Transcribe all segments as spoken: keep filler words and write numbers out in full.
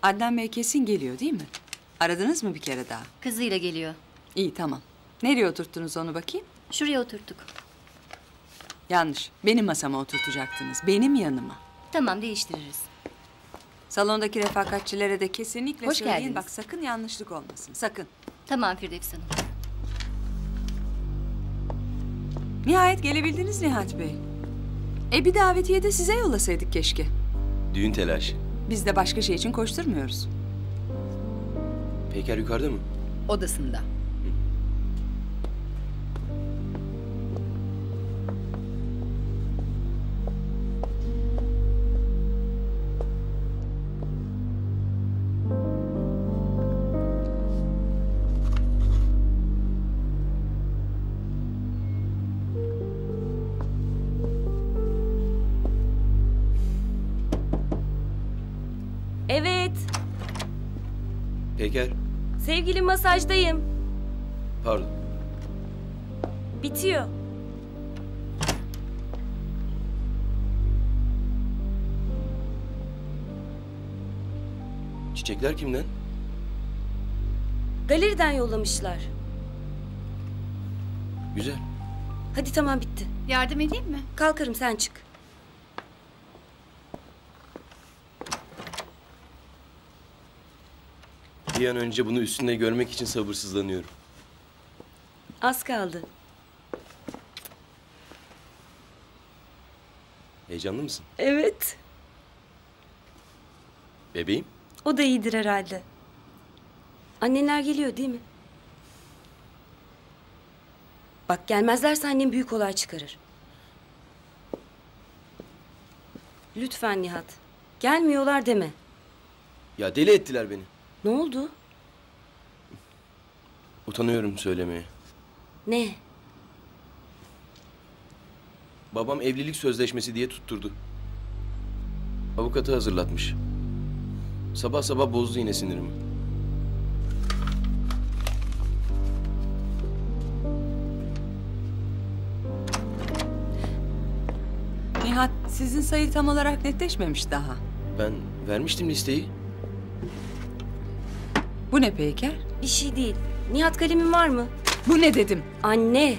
Adnan Bey kesin geliyor değil mi? Aradınız mı bir kere daha? Kızıyla geliyor. İyi, tamam. Nereye oturttunuz onu bakayım? Şuraya oturttuk. Yanlış. Benim masama oturtacaktınız. Benim yanıma. Tamam, değiştiririz. Salondaki refakatçilere de kesinlikle Hoş söyleyin. geldiniz. Bak sakın yanlışlık olmasın. Sakın. Tamam Firdevs Hanım. Nihayet gelebildiniz Nihat Bey. E bir davetiye de size yollasaydık keşke. Düğün telaşı. Biz de başka şey için koşturmuyoruz. Peyker yukarıda mı? Odasında. Evet. Peyker. Sevgilim, masajdayım. Pardon. Bitiyor. Çiçekler kimden? Galeriden yollamışlar. Güzel. Hadi tamam, bitti. Yardım edeyim mi? Kalkarım, sen çık. Bir an önce bunu üstünde görmek için sabırsızlanıyorum. Az kaldı. Heyecanlı mısın? Evet. Bebeğim? O da iyidir herhalde. Annenler geliyor değil mi? Bak, gelmezlerse annem büyük olay çıkarır. Lütfen Nihat. Gelmiyorlar deme. Ya deli ettiler beni. Ne oldu? Utanıyorum söylemeye. Ne? Babam evlilik sözleşmesi diye tutturdu. Avukatı hazırlatmış. Sabah sabah bozdu yine sinirimi. Nihat, sizin sayı tam olarak netleşmemiş daha. Ben vermiştim listeyi. Bu ne Peyker? Bir şey değil. Nihat, kalemin var mı? Bu ne dedim? Anne.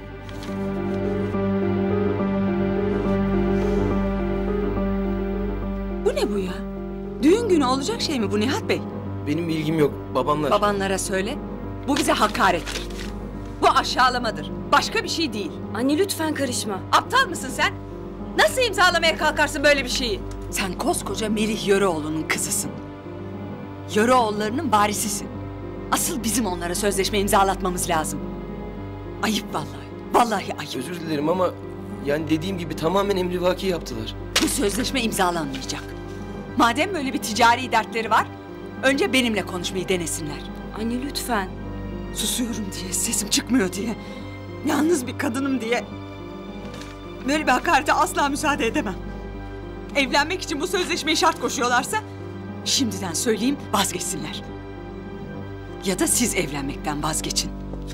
Bu ne bu ya? Düğün günü olacak şey mi bu Nihat Bey? Benim bilgim yok. Babamlar. Babanlara söyle. Bu bize hakarettir. Bu aşağılamadır. Başka bir şey değil. Anne lütfen karışma. Aptal mısın sen? Nasıl imzalamaya kalkarsın böyle bir şeyi? Sen koskoca Melih Yöreoğlu'nun kızısın. Yöreoğullarının varisisin. Asıl bizim onlara sözleşme imzalatmamız lazım. Ayıp vallahi. Vallahi ayıp. Özür dilerim ama yani dediğim gibi tamamen emrivaki yaptılar. Bu sözleşme imzalanmayacak. Madem böyle bir ticari dertleri var, önce benimle konuşmayı denesinler. Anne lütfen. Susuyorum diye, sesim çıkmıyor diye, yalnız bir kadınım diye böyle bir hakarete asla müsaade edemem. Evlenmek için bu sözleşmeyi şart koşuyorlarsa şimdiden söyleyeyim, vazgeçsinler. Ya da siz evlenmekten vazgeçin.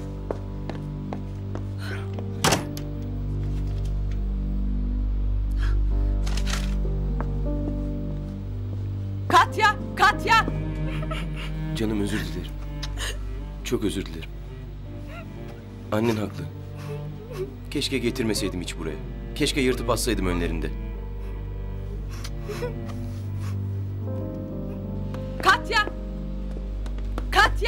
Katya, Katya! Canım özür dilerim. Çok özür dilerim. Annen haklı. Keşke getirmeseydim hiç buraya. Keşke yırtıp atsaydım önlerinde. Katya! Katya!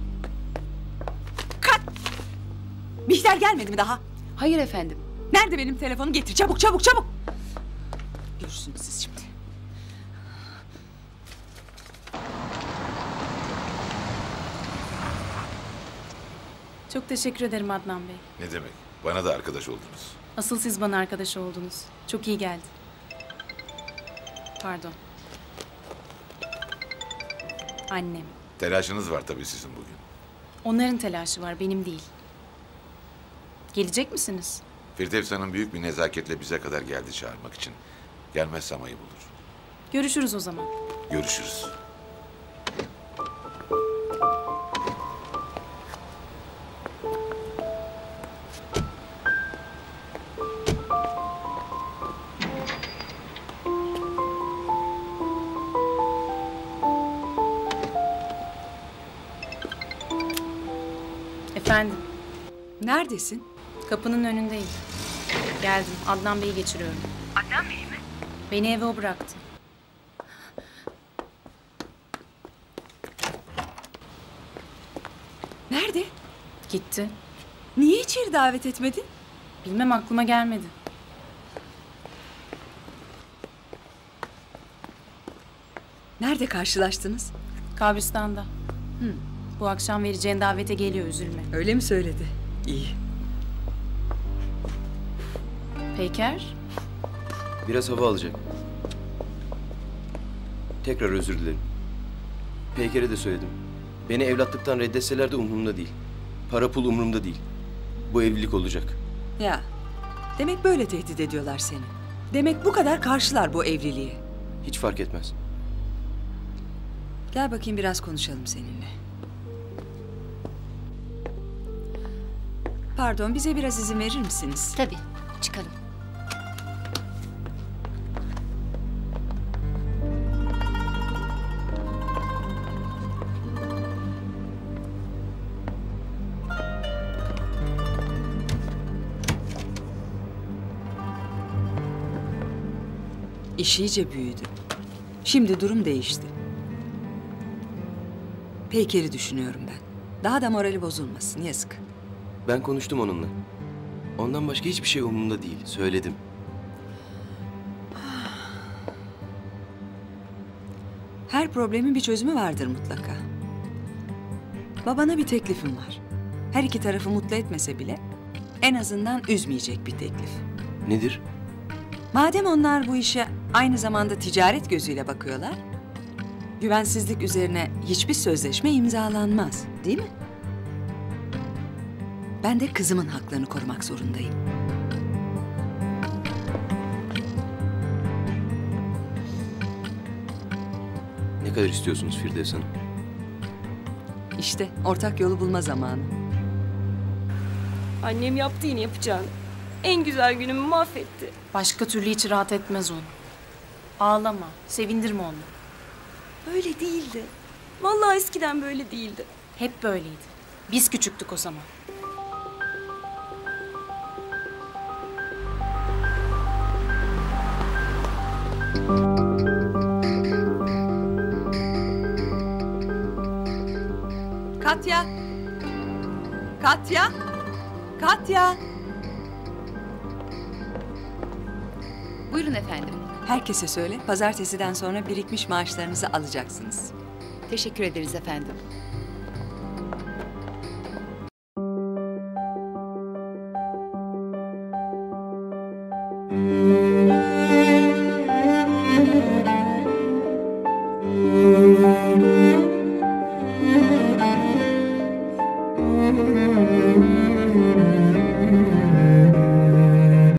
Kat! Bihter gelmedi mi daha? Hayır efendim. Nerede benim telefonum? Getir çabuk çabuk çabuk! Görürsünüz siz şimdi. Çok teşekkür ederim Adnan Bey. Ne demek? Bana da arkadaş oldunuz. Asıl siz bana arkadaş oldunuz. Çok iyi geldi. Pardon. Annem. Telaşınız var tabii sizin bugün. Onların telaşı var, benim değil. Gelecek misiniz? Firdevs Hanım büyük bir nezaketle bize kadar geldi çağırmak için. Gelmezsem ayıp olur. Görüşürüz o zaman. Görüşürüz. Efendim, Neredesin? kapının önündeyim. Geldim, Adnan Bey'i geçiriyorum. Adnan Bey mi? Beni eve o bıraktı. Nerede? Gitti. Niye içeri davet etmedin? Bilmem, aklıma gelmedi. Nerede karşılaştınız? Kabristan'da. Bu akşam vereceğin davete geliyor, üzülme. Öyle mi söyledi? İyi. Peyker, Biraz hava alacak. Tekrar özür dilerim. Peyker'e de söyledim. Beni evlatlıktan reddetseler de umurumda değil. Para pul umurumda değil. Bu evlilik olacak. Ya, demek böyle tehdit ediyorlar seni. Demek bu kadar karşılar bu evliliğe. Hiç fark etmez. Gel bakayım biraz konuşalım seninle. Pardon, bize biraz izin verir misiniz? Tabii. Çıkalım. İş iyice büyüdü. Şimdi durum değişti. Peyker'i düşünüyorum ben. Daha da morali bozulmasın, yazık. Ben konuştum onunla. Ondan başka hiçbir şey umurumda değil. Söyledim. Her problemin bir çözümü vardır mutlaka. Babana bir teklifim var. Her iki tarafı mutlu etmese bile en azından üzmeyecek bir teklif. Nedir? Madem onlar bu işe aynı zamanda ticaret gözüyle bakıyorlar, güvensizlik üzerine hiçbir sözleşme imzalanmaz, değil mi? Ben de kızımın haklarını korumak zorundayım. Ne kadar istiyorsunuz Firdevs Hanım? İşte ortak yolu bulma zamanı. Annem yaptı yine yapacağını. En güzel günümü mahvetti. başka türlü hiç rahat etmez onu. Ağlama, sevindirme onu. Öyle değildi. Vallahi eskiden böyle değildi. Hep böyleydi. Biz küçüktük o zaman. Katya! Katya! Katya! Buyurun efendim. Herkese söyle, pazartesiden sonra birikmiş maaşlarınızı alacaksınız. Teşekkür ederiz efendim. Thank you.